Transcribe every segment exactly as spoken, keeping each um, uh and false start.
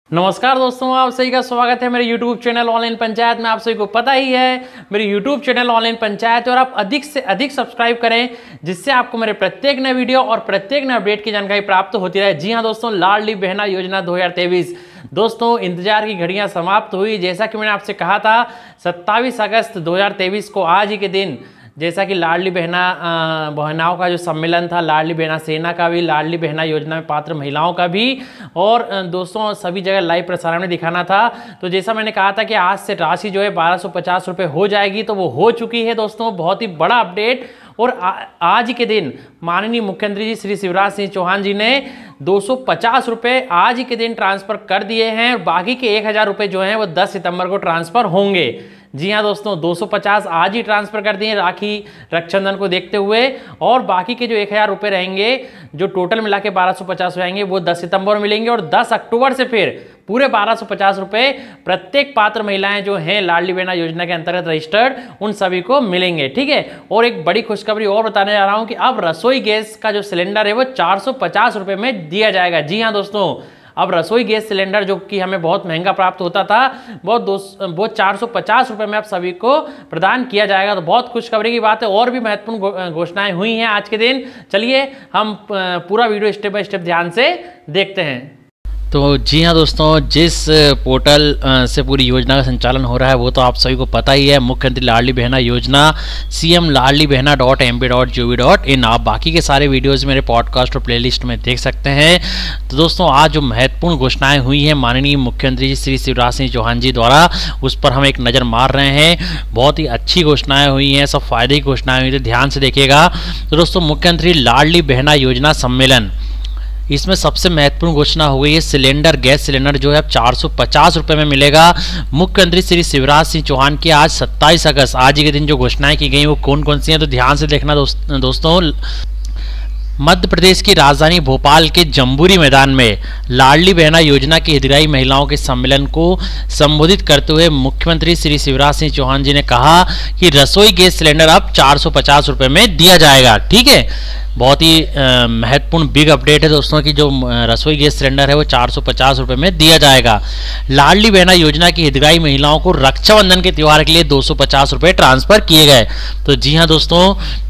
नमस्कार दोस्तों, आप सभी का स्वागत है मेरे YouTube चैनल ऑनलाइन पंचायत में। आप सभी को पता ही है मेरे YouTube चैनल ऑनलाइन पंचायत, और आप अधिक से अधिक सब्सक्राइब करें जिससे आपको मेरे प्रत्येक नए वीडियो और प्रत्येक नए अपडेट की जानकारी प्राप्त होती रहे। जी हाँ दोस्तों, लाडली बहना योजना दो हज़ार तेईस दोस्तों, इंतजार की घड़ियां समाप्त हुई। जैसा कि मैंने आपसे कहा था सत्ताईस अगस्त दो हज़ार तेईस को आज ही के दिन, जैसा कि लाडली बहना बहनाओं का जो सम्मेलन था, लाडली बहना सेना का भी, लाडली बहना योजना में पात्र महिलाओं का भी, और दोस्तों सभी जगह लाइव प्रसारण में दिखाना था। तो जैसा मैंने कहा था कि आज से राशि जो है बारह सौ पचास रुपये हो जाएगी, तो वो हो चुकी है दोस्तों। बहुत ही बड़ा अपडेट। और आ, आज के दिन माननीय मुख्यमंत्री जी श्री शिवराज सिंह चौहान जी ने दो सौ पचास रुपये आज ही के दिन ट्रांसफ़र कर दिए हैं, और बाकी के एक हज़ार रुपये जो हैं वो दस सितंबर को ट्रांसफ़र होंगे। जी हाँ दोस्तों, दो सौ पचास आज ही ट्रांसफ़र कर दिए राखी रक्षाबंधन को देखते हुए, और बाकी के जो एक हज़ार रुपये रहेंगे, जो टोटल मिला के बारह सौ पचास हो जाएंगे, वो दस सितंबर में मिलेंगे। और दस अक्टूबर से फिर पूरे बारह सौ पचास रुपये प्रत्येक पात्र महिलाएं जो हैं लाडली बहना योजना के अंतर्गत रजिस्टर्ड, उन सभी को मिलेंगे। ठीक है। और एक बड़ी खुशखबरी और बताने जा रहा हूं कि अब रसोई गैस का जो सिलेंडर है वो चार सौ पचास रुपये में दिया जाएगा। जी हाँ दोस्तों, अब रसोई गैस सिलेंडर जो कि हमें बहुत महंगा प्राप्त होता था, वो दो वो चार सौ पचास रुपये में आप सभी को प्रदान किया जाएगा। तो बहुत खुशखबरी की बात है। और भी महत्वपूर्ण घोषणाएं हुई हैं आज के दिन। चलिए हम पूरा वीडियो स्टेप बाय स्टेप ध्यान से देखते हैं। तो जी हाँ दोस्तों, जिस पोर्टल से पूरी योजना का संचालन हो रहा है वो तो आप सभी को पता ही है, मुख्यमंत्री लाडली बहना योजना सी M Ladli Behna dot M P dot G O V dot in. आप बाकी के सारे वीडियोज़ मेरे पॉडकास्ट और प्लेलिस्ट में देख सकते हैं। तो दोस्तों, आज जो महत्वपूर्ण घोषणाएं हुई हैं माननीय मुख्यमंत्री जी श्री शिवराज सिंह चौहान जी द्वारा, उस पर हम एक नज़र मार रहे हैं। बहुत ही अच्छी घोषणाएँ हुई हैं, सब फायदे की घोषणाएँ हुई, तो ध्यान से देखिएगा। तो दोस्तों, मुख्यमंत्री लाडली बहना योजना सम्मेलन, इसमें सबसे महत्वपूर्ण घोषणा हो गई है, सिलेंडर गैस सिलेंडर जो है अब चार सौ पचास रुपये में मिलेगा। मुख्यमंत्री श्री शिवराज सिंह चौहान की आज सत्ताईस अगस्त आज ही के दिन जो घोषणाएं की गई वो कौन कौन सी हैं, तो ध्यान से देखना दोस्त, दोस्तों। मध्य प्रदेश की राजधानी भोपाल के जम्बूरी मैदान में लाडली बहना योजना की हितग्राही महिलाओं के सम्मेलन को संबोधित करते हुए मुख्यमंत्री श्री शिवराज सिंह चौहान जी ने कहा कि रसोई गैस सिलेंडर अब चार सौ पचास रुपये में दिया जाएगा। ठीक है, बहुत ही महत्वपूर्ण बिग अपडेट है दोस्तों कि जो रसोई गैस सिलेंडर है वो चार सौ पचास रुपये में दिया जाएगा। लाडली बहना योजना की हितग्राही महिलाओं को रक्षाबंधन के त्यौहार के लिए दो सौ पचास रुपये ट्रांसफर किए गए। तो जी हाँ दोस्तों,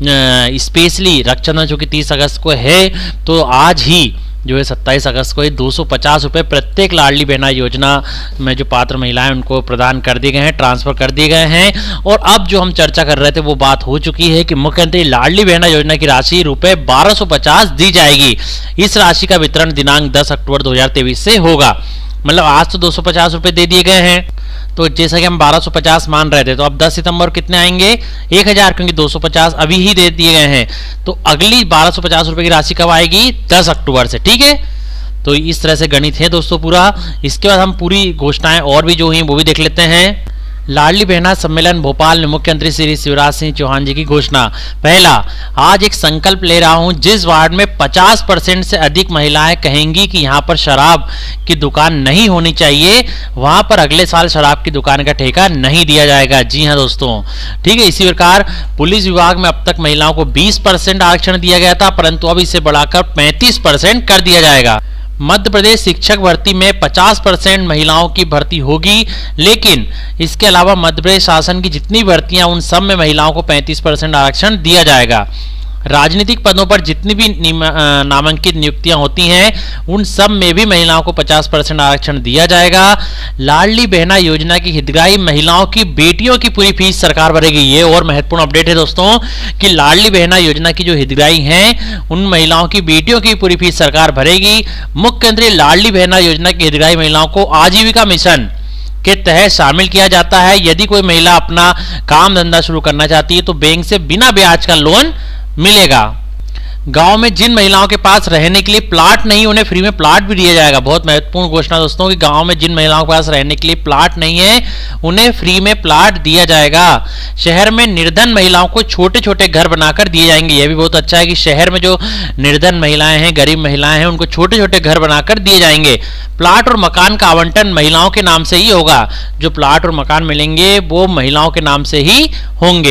स्पेशली रक्षाबंधन जो कि तीस अगस्त को है, तो आज ही जो है सत्ताईस अगस्त को ये दो सौ पचास रुपये प्रत्येक लाडली बहना योजना में जो पात्र महिलाएं उनको प्रदान कर दिए गए हैं, ट्रांसफर कर दिए गए हैं। और अब जो हम चर्चा कर रहे थे वो बात हो चुकी है कि मुख्यमंत्री लाडली बहना योजना की राशि रुपये बारह सौ पचास दी जाएगी। इस राशि का वितरण दिनांक दस अक्टूबर दो हजार तेईस से होगा। मतलब आज तो दो सौ पचास रुपये दे दिए गए हैं, तो जैसा कि हम बारह सौ पचास मान रहे थे, तो अब दस सितंबर कितने आएंगे, एक हज़ार, क्योंकि दो सौ पचास अभी ही दे दिए गए हैं। तो अगली बारह सौ पचास रुपये की राशि कब आएगी, दस अक्टूबर से। ठीक है, तो इस तरह से गणित है दोस्तों पूरा। इसके बाद हम पूरी घोषणाएं और भी जो हैं वो भी देख लेते हैं। लाडली बहना सम्मेलन भोपाल में मुख्यमंत्री श्री शिवराज सिंह चौहान जी की घोषणा। पहला, आज एक संकल्प ले रहा हूं, जिस वार्ड में पचास परसेंट से अधिक महिलाएं कहेंगी कि यहां पर शराब की दुकान नहीं होनी चाहिए, वहां पर अगले साल शराब की दुकान का ठेका नहीं दिया जाएगा। जी हां दोस्तों, ठीक है। इसी प्रकार पुलिस विभाग में अब तक महिलाओं को बीस परसेंट आरक्षण दिया गया था, परंतु अब इसे बढ़ाकर पैंतीस परसेंट कर दिया जाएगा। मध्य प्रदेश शिक्षक भर्ती में पचास परसेंट महिलाओं की भर्ती होगी, लेकिन इसके अलावा मध्य प्रदेश शासन की जितनी भर्तियां उन सब में महिलाओं को पैंतीस परसेंट आरक्षण दिया जाएगा। राजनीतिक पदों पर जितनी भी नामांकित नियुक्तियां होती हैं उन सब में भी महिलाओं को पचास परसेंट आरक्षण दिया जाएगा। लाडली बहना योजना की हितग्राही महिलाओं की बेटियों की पूरी फीस सरकार भरेगी। ये और महत्वपूर्ण अपडेट है दोस्तों कि लाडली बहना योजना की जो हितग्राही हैं उन महिलाओं की बेटियों की पूरी फीस सरकार भरेगी। मुख्यमंत्री लाडली बहना योजना की हितग्राही महिलाओं को आजीविका मिशन के तहत शामिल किया जाता है। यदि कोई महिला अपना काम धंधा शुरू करना चाहती है तो बैंक से बिना ब्याज का लोन मिलेगा। गांव में जिन महिलाओं के पास रहने के लिए प्लाट नहीं, उन्हें फ्री में प्लाट भी दिया जाएगा। बहुत महत्वपूर्ण घोषणा दोस्तों कि गांव में जिन महिलाओं के पास रहने के लिए प्लाट नहीं है उन्हें फ्री में प्लाट दिया जाएगा। शहर में निर्धन महिलाओं को छोटे छोटे घर बनाकर दिए जाएंगे। यह भी बहुत अच्छा है कि शहर में जो निर्धन महिलाएं हैं, गरीब महिलाएं हैं, उनको छोटे छोटे घर बनाकर दिए जाएंगे। प्लाट और मकान का आवंटन महिलाओं के नाम से ही होगा। जो प्लाट और मकान मिलेंगे वो महिलाओं के नाम से ही होंगे।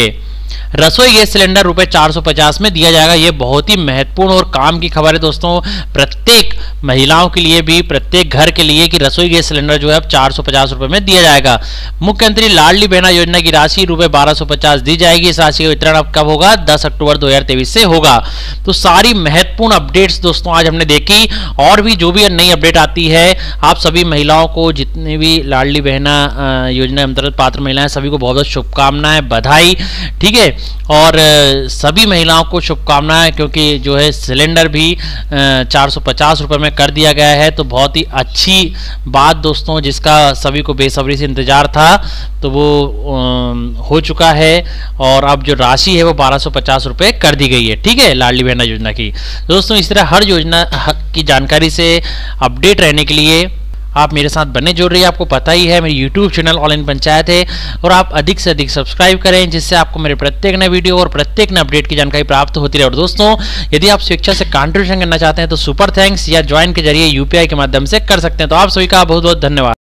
रसोई गैस सिलेंडर रुपए चार सौ पचास में दिया जाएगा। ये बहुत ही महत्वपूर्ण और काम की खबर है दोस्तों, प्रत्येक महिलाओं के लिए भी, प्रत्येक घर के लिए, कि रसोई गैस सिलेंडर जो है अब चार सौ पचास रुपए में दिया जाएगा। मुख्यमंत्री लाडली बहना योजना की राशि रुपए बारह सौ पचास दी जाएगी। इस राशि का वितरण अब कब होगा? दस अक्टूबर दो हजार तेईस से होगा। तो सारी महत्वपूर्ण अपडेट्स दोस्तों आज हमने देखी, और भी जो भी नई अपडेट आती है आप सभी महिलाओं को, जितने भी लाडली बहना योजना अंतर्गत पात्र महिलाएं, सभी को बहुत बहुत शुभकामनाएं, बधाई। ठीक है, और सभी महिलाओं को शुभकामनाएं, क्योंकि जो है सिलेंडर भी चार सौ पचास रुपए में कर दिया गया है। तो बहुत ही अच्छी बात दोस्तों, जिसका सभी को बेसब्री से इंतजार था, तो वो हो चुका है। और अब जो राशि है वो बारह सौ पचास रुपए कर दी गई है। ठीक है, लाडली बहना योजना की। तो दोस्तों इस तरह हर योजना की जानकारी से अपडेट रहने के लिए आप मेरे साथ बने जुड़ रही है। आपको पता ही है मेरी YouTube channel all in Panchayat है, और आप अधिक से अधिक सब्सक्राइब करें, जिससे आपको मेरे प्रत्येक नए वीडियो और प्रत्येक नए अपडेट की जानकारी प्राप्त होती रहे। और दोस्तों यदि आप स्वेच्छा से कंट्रीब्यूशन करना चाहते हैं तो सुपर थैंक्स, या ज्वाइन के जरिए यूपीआई के माध्यम से कर सकते हैं। तो आप सभी का बहुत बहुत धन्यवाद।